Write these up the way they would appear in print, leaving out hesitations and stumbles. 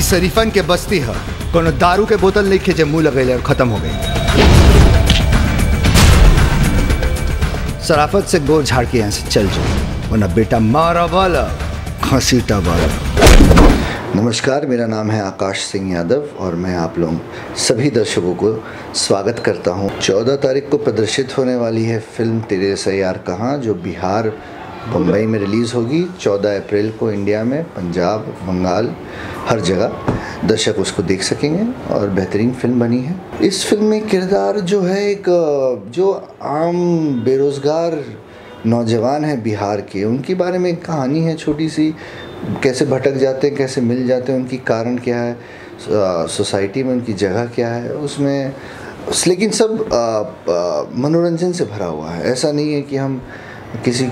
शरीफन के बस्ती है, कोनो दारू के बोतल नहीं खींचे मुंह लगेले और खत्म हो गई। शराफत से गोर झाड़ के यहाँ से चल जाओ, वरना बेटा मारा वाला खसीटा वाला। नमस्कार, मेरा नाम है आकाश सिंह यादव और मैं आप लोग सभी दर्शकों को स्वागत करता हूं। 14 तारीख को प्रदर्शित होने वाली है फिल्म तेरे जैसा यार कहाँ, जो बिहार बम्बई में रिलीज़ होगी। 14 अप्रैल को इंडिया में, पंजाब, बंगाल, हर जगह दर्शक उसको देख सकेंगे और बेहतरीन फिल्म बनी है। इस फिल्म में किरदार जो है एक जो आम बेरोज़गार नौजवान हैं बिहार के, उनके बारे में एक कहानी है छोटी सी। कैसे भटक जाते हैं, कैसे मिल जाते हैं, उनकी कारण क्या है, सोसाइटी में उनकी जगह क्या है उसमें। लेकिन सब मनोरंजन से भरा हुआ है। ऐसा नहीं है कि हम किसी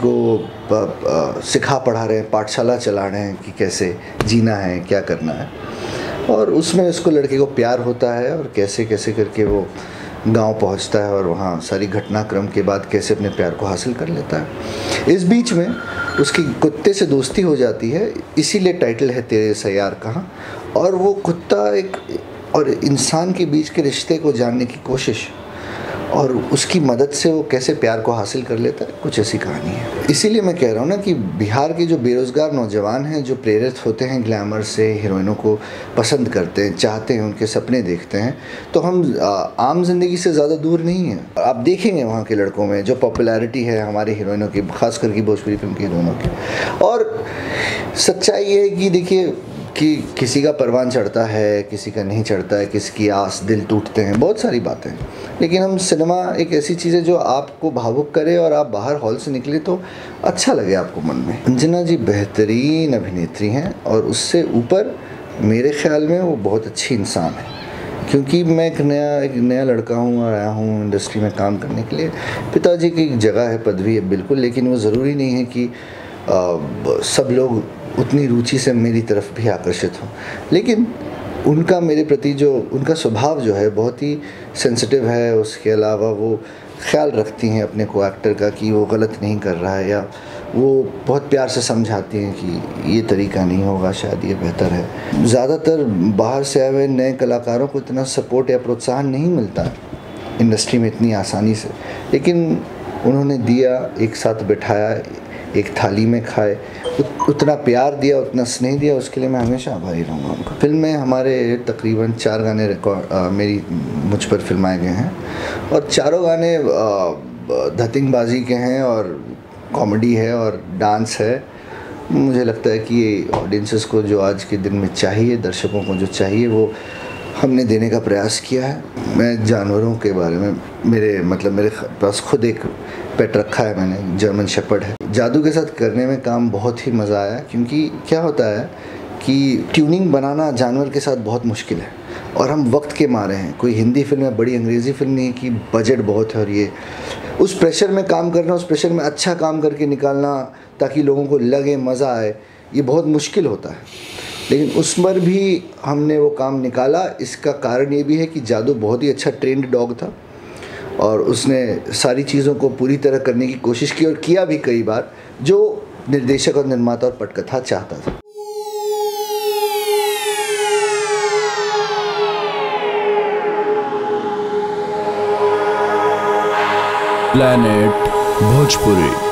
को सिखा पढ़ा रहे हैं, पाठशाला चला रहे हैं कि कैसे जीना है, क्या करना है। और उसमें उसको लड़के को प्यार होता है और कैसे कैसे करके वो गांव पहुंचता है और वहाँ सारी घटनाक्रम के बाद कैसे अपने प्यार को हासिल कर लेता है। इस बीच में उसकी कुत्ते से दोस्ती हो जाती है, इसीलिए टाइटल है तेरे जैसा यार कहाँ। और वो कुत्ता एक और इंसान के बीच के रिश्ते को जानने की कोशिश और उसकी मदद से वो कैसे प्यार को हासिल कर लेता है, कुछ ऐसी कहानी है। इसीलिए मैं कह रहा हूँ ना कि बिहार के जो बेरोज़गार नौजवान हैं, जो प्रेरित होते हैं ग्लैमर से, हीरोइनों को पसंद करते हैं, चाहते हैं, उनके सपने देखते हैं, तो हम आम जिंदगी से ज़्यादा दूर नहीं हैं। आप देखेंगे वहाँ के लड़कों में जो पॉपुलैरिटी है हमारे हीरोइनों की, खास करके भोजपुरी फिल्म की हीरोइनों की। और सच्चाई ये है कि देखिए कि किसी का परवान चढ़ता है, किसी का नहीं चढ़ता है, किसी की आस, दिल टूटते हैं, बहुत सारी बातें। लेकिन हम सिनेमा एक ऐसी चीज़ है जो आपको भावुक करे और आप बाहर हॉल से निकले तो अच्छा लगे आपको मन में। अंजना जी बेहतरीन अभिनेत्री हैं और उससे ऊपर मेरे ख्याल में वो बहुत अच्छी इंसान है। क्योंकि मैं एक नया लड़का हूँ और आया हूँ इंडस्ट्री में काम करने के लिए। पिताजी की जगह है, पदवी है बिल्कुल, लेकिन वो ज़रूरी नहीं है कि सब लोग उतनी रुचि से मेरी तरफ भी आकर्षित हों। लेकिन उनका मेरे प्रति जो उनका स्वभाव जो है बहुत ही सेंसिटिव है। उसके अलावा वो ख्याल रखती हैं अपने को एक्टर का कि वो गलत नहीं कर रहा है, या वो बहुत प्यार से समझाती हैं कि ये तरीका नहीं होगा, शायद ये बेहतर है। ज़्यादातर बाहर से आए हुए नए कलाकारों को इतना सपोर्ट या प्रोत्साहन नहीं मिलता इंडस्ट्री में इतनी आसानी से, लेकिन उन्होंने दिया, एक साथ बिठाया, एक थाली में खाए, उतना प्यार दिया, उतना स्नेह दिया, उसके लिए मैं हमेशा आभारी रहूँगा उनका। फिल्म में हमारे तकरीबन 4 गाने मुझ पर फिल्माए गए हैं और चारों गाने धतिंगबाजी के हैं और कॉमेडी है और डांस है। मुझे लगता है कि ये ऑडियंसेस को जो आज के दिन में चाहिए, दर्शकों को जो चाहिए, वो हमने देने का प्रयास किया है। मैं जानवरों के बारे में मेरे पास खुद एक पेट रखा है मैंने, जर्मन शेपर्ड है। जादू के साथ करने में काम बहुत ही मज़ा आया, क्योंकि क्या होता है कि ट्यूनिंग बनाना जानवर के साथ बहुत मुश्किल है और हम वक्त के मारे हैं। कोई हिंदी फिल्म है, बड़ी अंग्रेज़ी फिल्म नहीं कि बजट बहुत है और ये उस प्रेशर में काम करना, उस प्रेशर में अच्छा काम करके निकालना ताकि लोगों को लगे, मज़ा आए, ये बहुत मुश्किल होता है। लेकिन उस पर भी हमने वो काम निकाला। इसका कारण ये भी है कि जादू बहुत ही अच्छा ट्रेंड डॉग था और उसने सारी चीज़ों को पूरी तरह करने की कोशिश की और किया भी कई बार, जो निर्देशक और निर्माता और पटकथा चाहता था। प्लैनेट भोजपुरी।